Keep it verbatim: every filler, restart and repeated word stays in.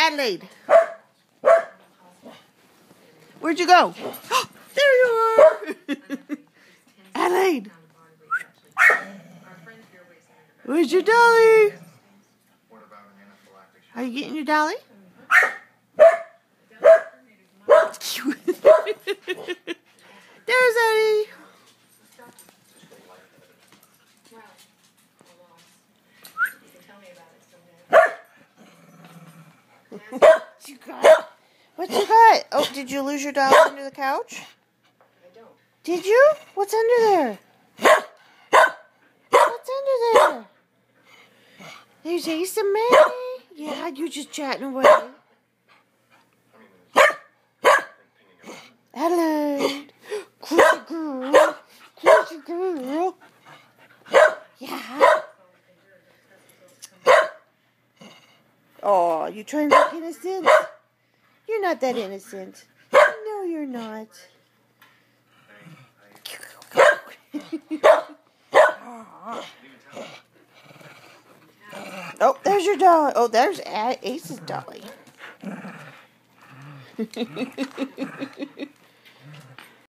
Adelaide. Where'd you go? There you are. Adelaide. Where's your dolly? Are you getting your dolly? There's Eddie. What you got? What you got? Oh, did you lose your dolly under the couch? I don't. Did you? What's under there? What's under there? There's Ace and May. Yeah, you just chatting away. Adelaide. Crazy girl. Crazy girl. Yeah. Oh, you trying to look innocent? You're not that innocent. No, you're not. Oh, there's your dolly. Oh, there's Ace's dolly.